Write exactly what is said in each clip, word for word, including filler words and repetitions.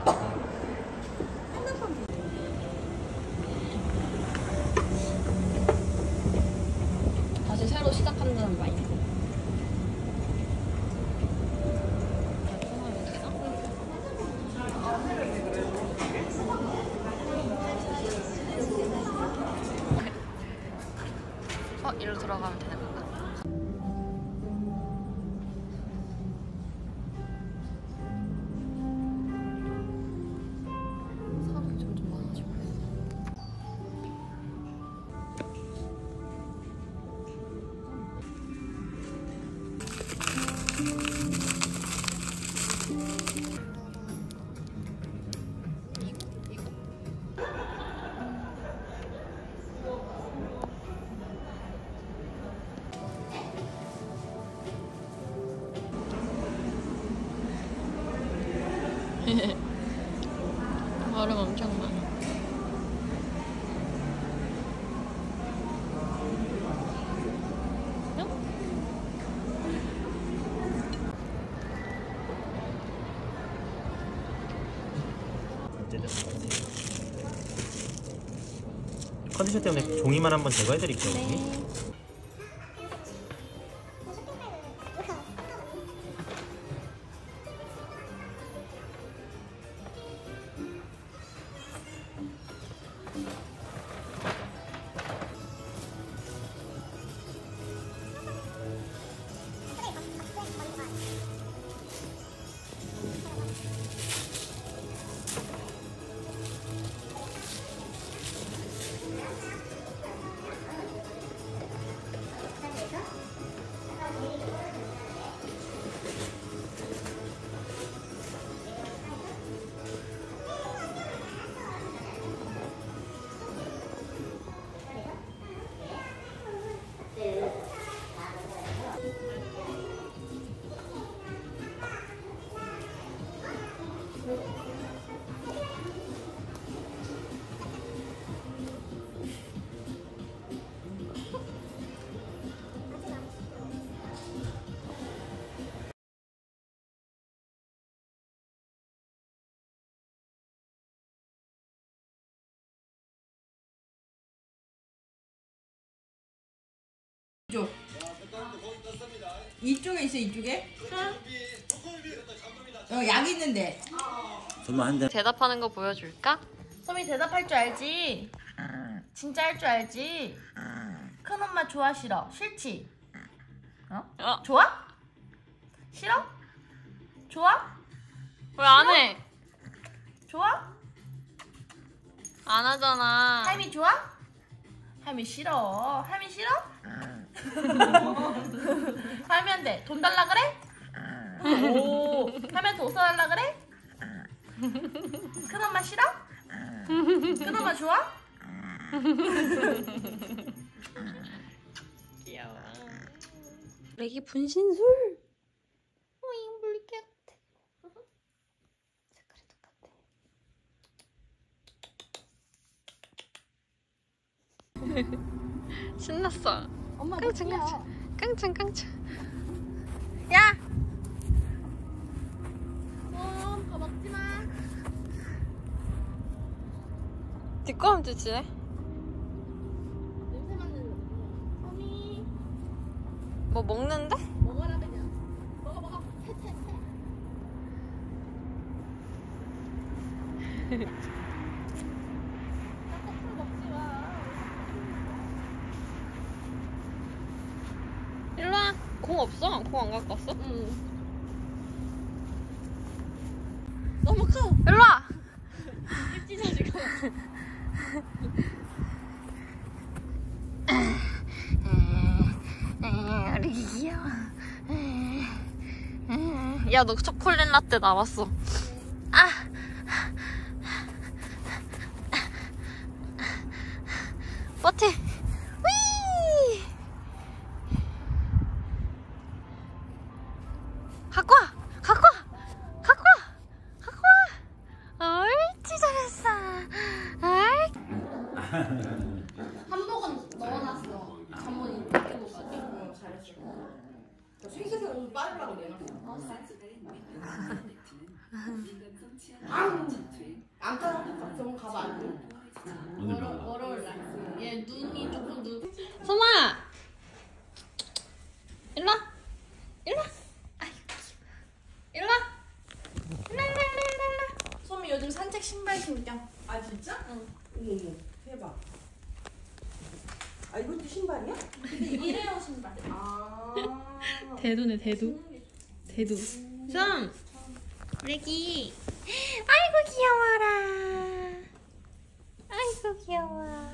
다시 새로 시작한다는 마인드. 어, 이리로 들어가면 되는 건가? 사람이 점점 많아지고 있어. 얼음 엄청 많아. 컨디션 때문에 종이만 한번 제거해드릴게요. 네. 이쪽. 이쪽에 있어, 이쪽에? 어, 약 있는데. 정말 한 대. 대답하는 거 보여줄까? 소미 대답할 줄 알지? 진짜 할 줄 알지? 큰엄마 좋아 싫어? 싫지? 어? 어? 좋아? 싫어? 좋아? 왜 안 해? 좋아? 안 하잖아. 할미 좋아? 할미 싫어. 할미 싫어? 할미한테 돈 달라 그래? 오. 할미한테 옷 사달라 그래? 큰엄마 싫어? 큰엄마 좋아? 귀여워. 애기 분신술. 오잉 물개 같아. 색깔이 똑같아. 신났어. 엄마 깡충 먹기야. 깡충 깡충 깡충. 야. 어, 더 먹지 마. 뒷걸음 주지네. 냄새 맡는 거. 소미 뭐 먹는데? 먹어라 그냥. 먹어 먹어. 채채채. 딱딱한 먹지 마. 일로 와. 공 없어? 공 안 갖고 왔어? 응. 너무 커. 일로 와. 입 찢어지고. 우리 귀여워. 야, 너 초콜릿 라떼 나왔어. 아. 버티. 위. 갖고 와. 갖고 와. 갖고 와. 갖고 와. 옳지, 잘했어. 옳. 한복은 넣어놨어. 잠옷 입고 있어. 잘했어. 생색을 오늘 빠르라고 내놨어. 아우. 안 깔아도 병원 가봐. 오늘 병원. 월요일 날. 얘 눈이 조금 눈. 소마! 일로 와. 일로 와. 아이고 일로 와. 일로 일로 일로 일로. 소미 요즘 산책 신발 신겨. 아 진짜? 응. 어머 어머 대박. 아 이것도 신발이야? 근데 일회용 신발. 아. 대두네 대두. 대두. 좀. 우리 애기. 아이고 귀여워라. 아이고 귀여워.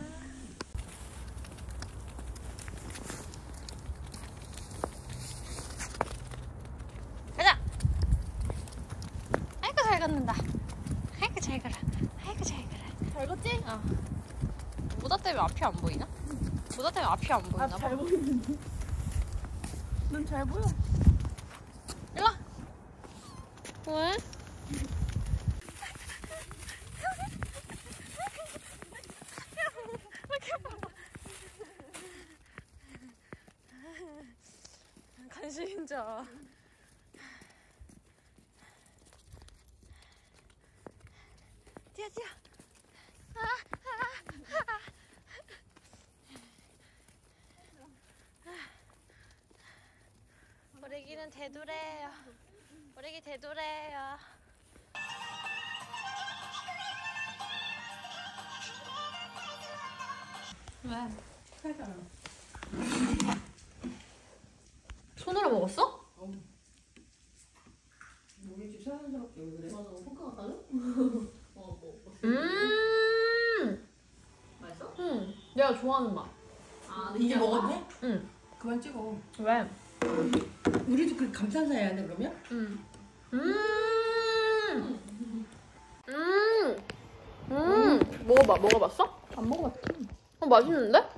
가자. 아이고 잘 걷는다. 아이고 잘 걸어. 아이고 잘 걸어. 잘 걷지? 어. 모자 때문에 앞이 안 보이나? 모자 때문에 앞이 안 보이나 봐. 잘 보이는데. 넌 잘 보여. 일로 와. 왜? 간신인자. 뛰어 뛰어. 아, 아, 아. 우리 애기는 대두래요. 우리 애기 대두래요. 왜? 살잖아. 손으로 먹었어? 우리 집 사람스럽게 왜 그래? 맞아. 포카 갈래? 음. 맛있어? 응. 내가 좋아하는 맛. 아, 이제 먹었네? 응. 그만 찍어. 왜? 우리도 그 감탄사 해야 돼 그러면? 음. 음. 음. 음. 먹어봐. 먹어봤어? 안 먹어봤지. 어 맛있는데?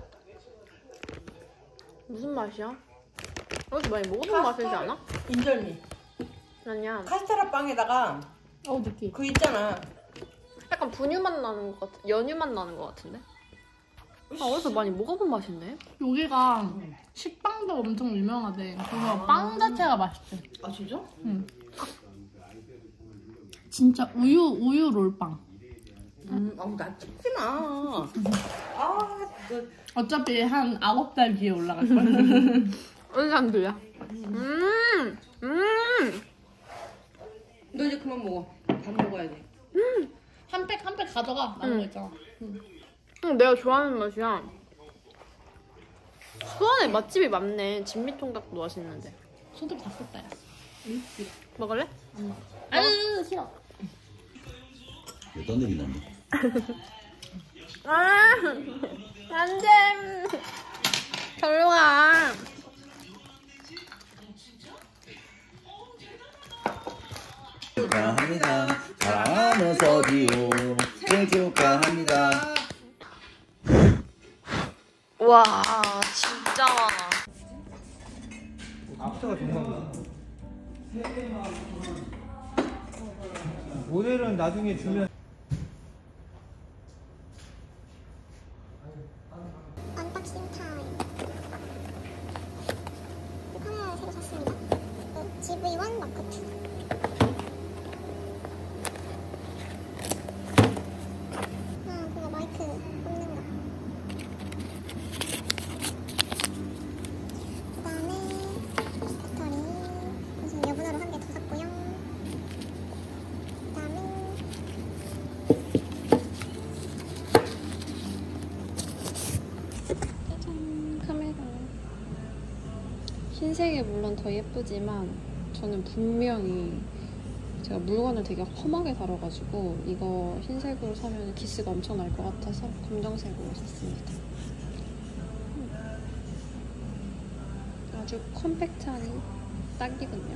무슨 맛이야? 여기서 많이 먹어본 맛이지 않아? 인절미. 아니야. 카스테라 빵에다가 어, 느끼. 그 있잖아. 약간 분유 맛 나는 것 같, 연유 맛 나는 것 같은데? 아, 어디서 많이 먹어본 맛인데? 여기가 식빵도 엄청 유명하대. 그래서 빵 자체가 맛있대. 아 진짜? 응. 진짜 우유 우유 롤빵. 음, 아우 나 찍지 마. 아, 너 어차피 한 아홉 달 뒤에 올라갈 거야. 어느 사람들이야? 음. 음. 너 이제 그만 먹어. 밥 먹어야 돼. 한 팩 한 팩 가져가. 남은 거 있잖아. 응, 내가 좋아하는 맛이야. 수원에 맛집이 많네. 진미통닭도 맛있는데. 손톱 다 썼다 야. 먹을래? 아유 싫어. 왜 떠내리나? 아, 안 돼. 절로 가. 축하합니다. 사랑하는 서디오 생일 축하합니다. 와, 진짜 많아. 앞서가 정말 모델은 나중에 주면 언박싱 타임. 카메라를 새로 샀습니다. 그 지브이 원 마크 투. 아, 그거 마이크 꼽는 거. 그다음에 배터리 무슨 여분으로 한 개 더 샀고요. 그다음에 짜잔, 카메라. 흰색이 물론 더 예쁘지만 저는 분명히 제가 물건을 되게 험하게 다뤄가지고 이거 흰색으로 사면 기스가 엄청 날 것 같아서 검정색으로 샀습니다. 음. 아주 컴팩트하니 딱이군요.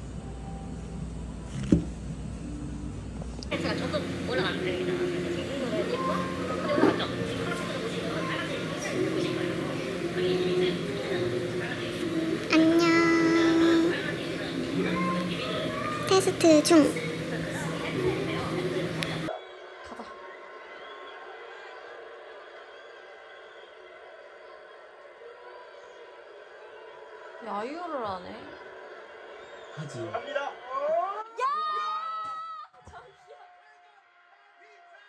가 조금 올라갔습니다. 올라갔죠? 안녕. 테스트 중. 가자. 야유를 하네. 하지.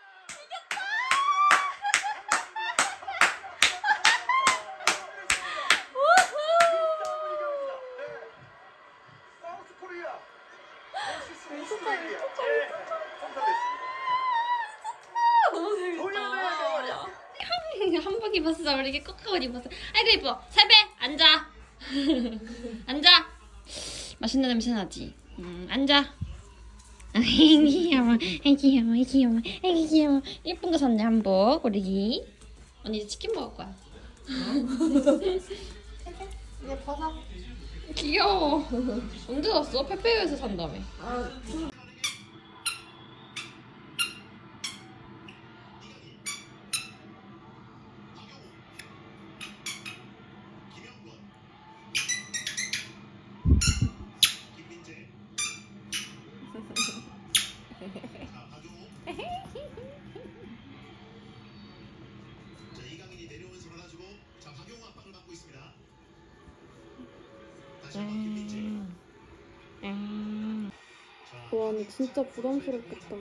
입었어. 우리 꽃가옷 입었어. 아이고 이뻐. 살배 앉아. 앉아. 맛있는 냄새 나지? 음, 앉아. 아이 귀여워. 아이 귀여워. 아이 귀여워. 아이 귀여워. 예쁜 거 샀네 한복 우리. 언니 이제 치킨 먹을 거야. 이제 벗어. 귀여워. 언제 샀어? 페페유에서 산다며. 음. 음. 와, 근데 진짜 부담스럽겠다.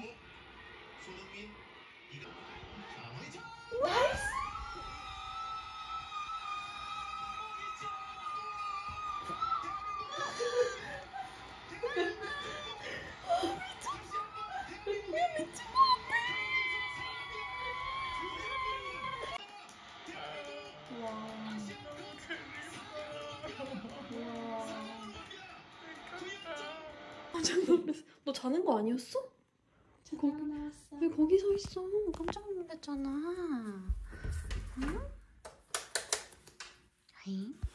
깜짝 놀랐어. 너 자는 거 아니었어? 거기, 왜 거기 서 있어? 깜짝 놀랐잖아. 응? 아이.